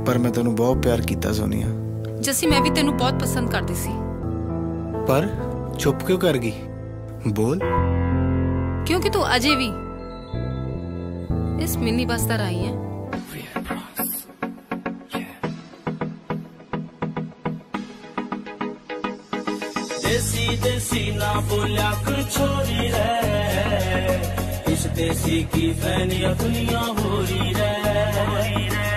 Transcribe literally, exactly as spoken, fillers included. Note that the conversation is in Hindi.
पर मैं तेनू बहुत प्यार किया सोनिया। जसी मैं भी तेनू बहुत पसंद करती सी। पर चुप क्यों कर गई? बोल। क्योंकि तू अजे भी इस मिनी बस तरह आई है। देसी देसी ना बोलिया कर छोरी रे, इस देसी की फैनिया दुनिया हो रही रे।